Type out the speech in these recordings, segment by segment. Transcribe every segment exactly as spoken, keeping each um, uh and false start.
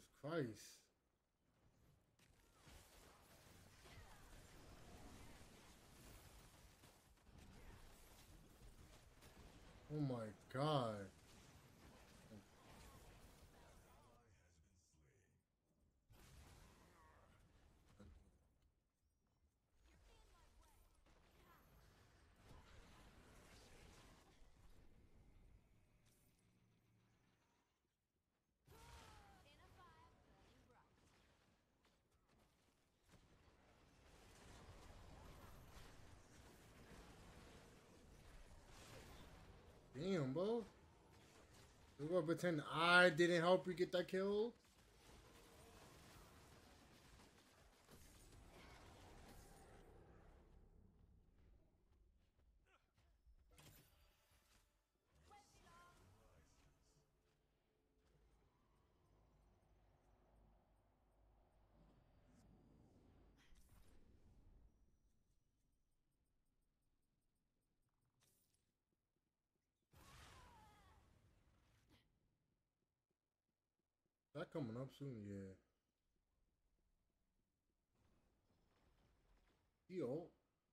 Jesus Christ. Oh my God. Damn, bro. You gonna pretend I didn't help you get that kill? Is that coming up soon? Yeah. Yo.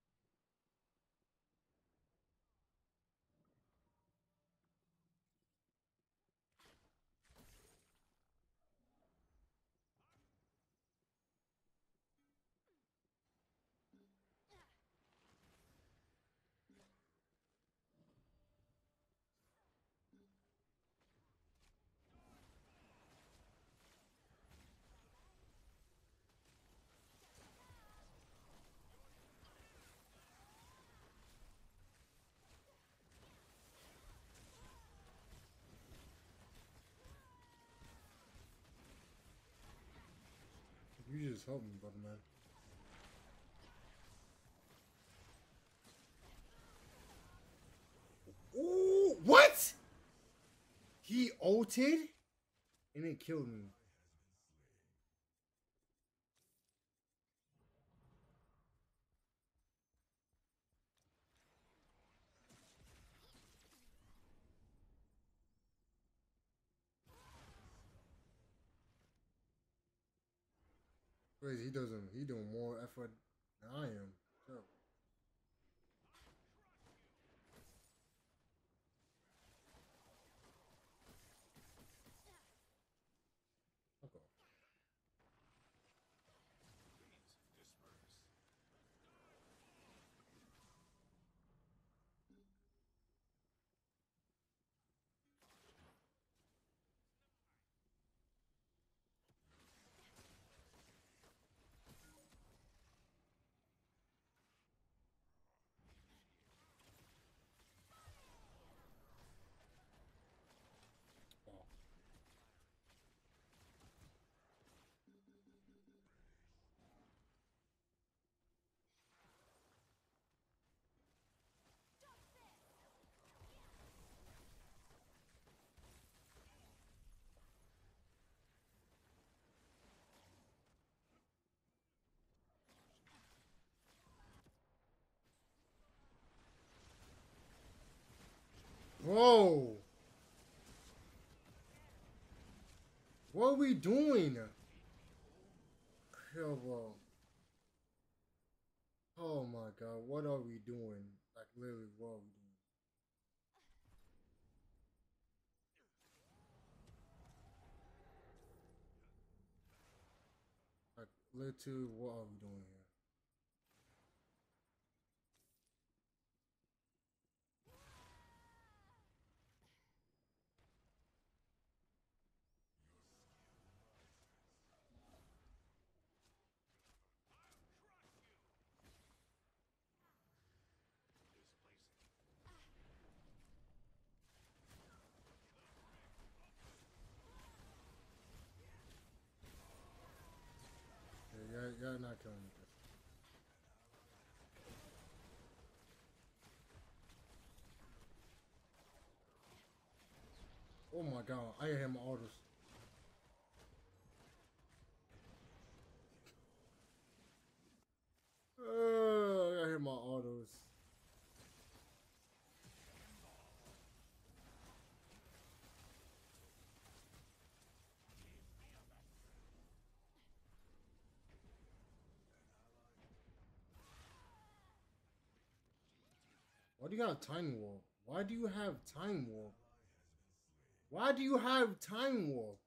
You just help me, brother, man. Ooh, what? He ulted and it killed me. Crazy, he doesn't. He doing more effort than I am. So. Okay. Whoa! What are we doing? Hell, bro. Oh my God, what are we doing? Like, literally, what are we doing? Like, literally, what are we doing here? Yeah, y'all, y'all not killing me. Oh my God, I hit my orders. Uh, I hit my autos. Why do you have time warp? Why do you have time warp? Why do you have time warp?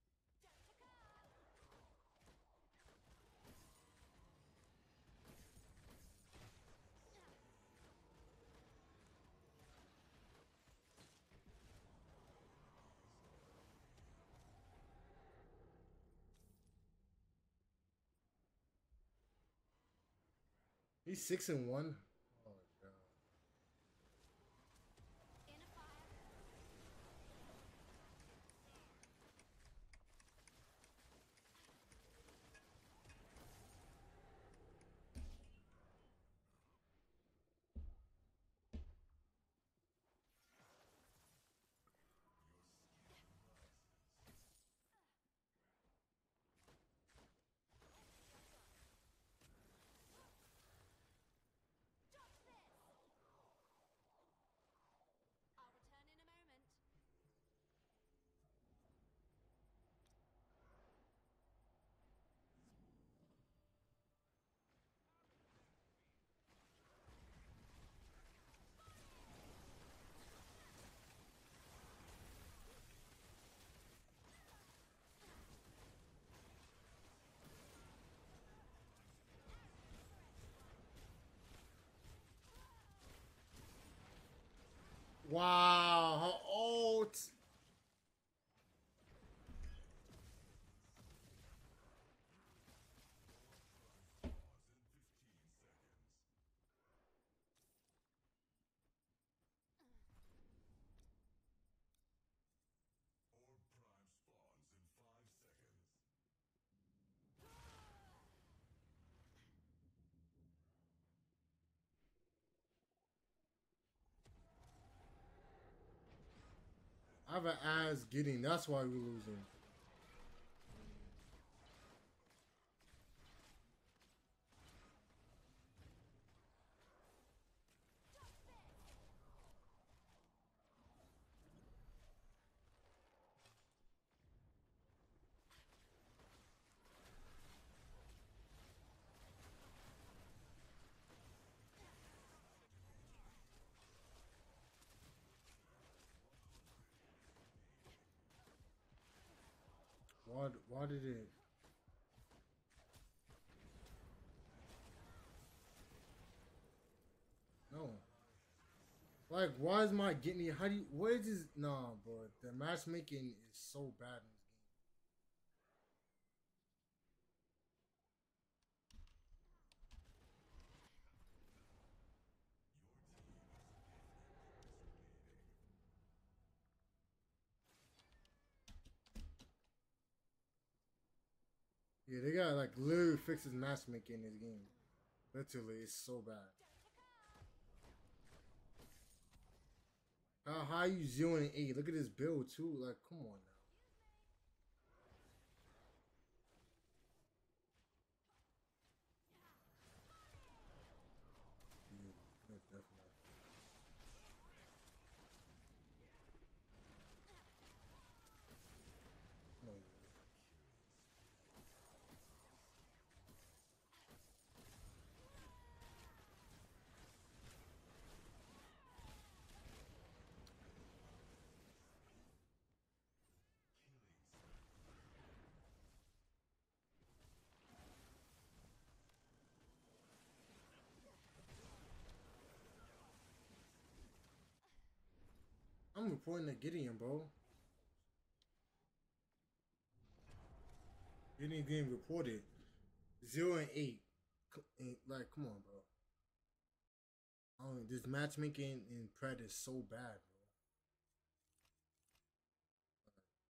He's six and one. Oh god. Wow, her ult. I have an ass getting. That's why we're losing. Why? Why did it? No. Like, why is my getting? How do you? What is this? Nah, bro. The matchmaking is so bad in this game. Yeah, they got like literally fixes matchmaking in this game. Literally, it's so bad. How high you zero and eight? Look at this build too. Like, come on now. Yeah, yeah, definitely. No. I'm reporting to Gideon, bro. Gideon getting reported. Zero and eight. Like, come on, bro. Oh, this matchmaking in Pred is so bad, bro.